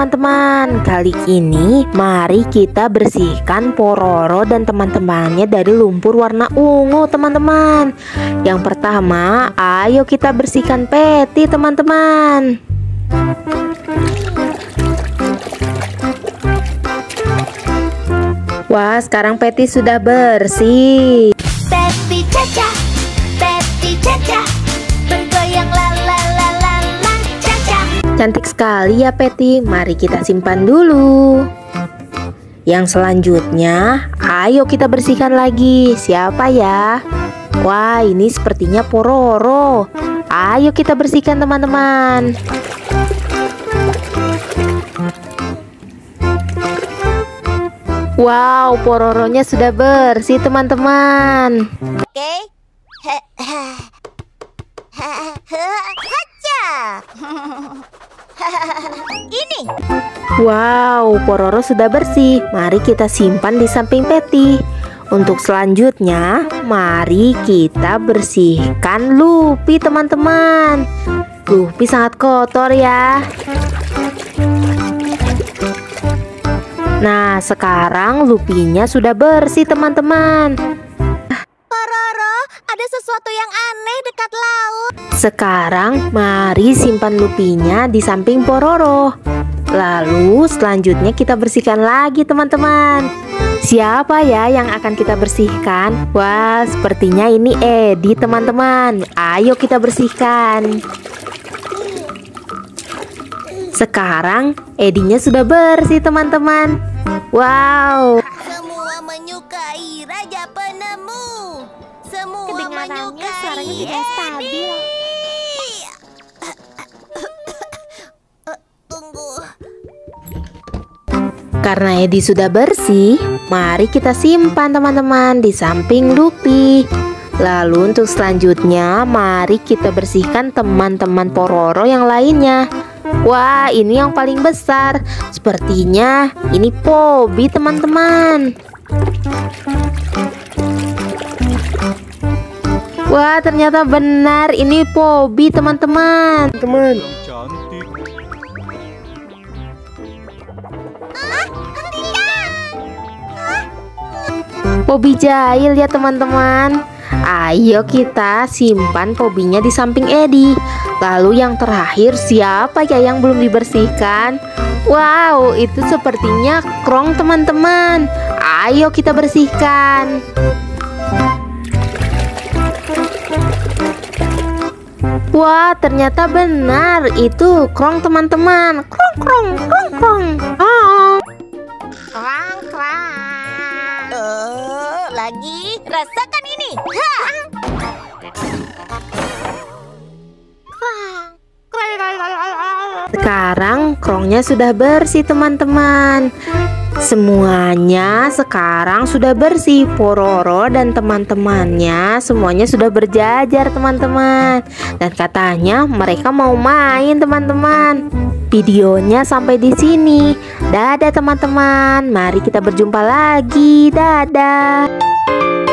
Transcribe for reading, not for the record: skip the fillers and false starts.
teman-teman. Kali ini mari kita bersihkan Pororo dan teman-temannya dari lumpur warna ungu teman-teman. Yang pertama, ayo kita bersihkan Patty teman-teman. Wah, sekarang Patty sudah bersih. Patty Caca, Patty Caca, bergoyang la la la la la Caca. Cantik sekali ya Patty, mari kita simpan dulu. Yang selanjutnya, ayo kita bersihkan lagi. Siapa ya? Wah, ini sepertinya Pororo. Ayo kita bersihkan teman-teman. Wow, Pororonya sudah bersih teman-teman. Oke. Haca. Ini. Wow, Pororo sudah bersih. Mari kita simpan di samping Patty. Untuk selanjutnya, mari kita bersihkan Luffy teman-teman. Luffy sangat kotor ya. Nah, sekarang Luffy-nya sudah bersih teman-teman. Pororo, ada sesuatu yang aneh dekat laut. Sekarang mari simpan Luffy-nya di samping Pororo. Lalu selanjutnya kita bersihkan lagi teman-teman. Siapa ya yang akan kita bersihkan? Wah, sepertinya ini Eddie teman-teman. Ayo kita bersihkan. Sekarang Eddie-nya sudah bersih teman-teman. Wow. Semua menyukai Raja Penemu. Semua menyukai Eddie. Tunggu. Karena Eddie sudah bersih, mari kita simpan teman-teman di samping Luffy. Lalu untuk selanjutnya, mari kita bersihkan teman-teman Pororo yang lainnya. Wah, ini yang paling besar. Sepertinya ini Pobi teman-teman. Wah, ternyata benar ini Pobi teman-teman. Cantik. Pobi jahil ya teman-teman. Ayo kita simpan Pobinya di samping Eddie. Lalu yang terakhir, siapa ya yang belum dibersihkan? Wow, itu sepertinya Krong teman-teman. Ayo kita bersihkan. Wah, ternyata benar itu Krong teman-teman. Krong krong krong krong. Oh. Krang krang. Lagi rasakan ini. Ha. Sekarang Krongnya sudah bersih teman-teman. Semuanya sekarang sudah bersih. Pororo dan teman-temannya semuanya sudah berjajar teman-teman. Dan katanya mereka mau main teman-teman. Videonya sampai di sini. Dadah teman-teman. Mari kita berjumpa lagi. Dadah.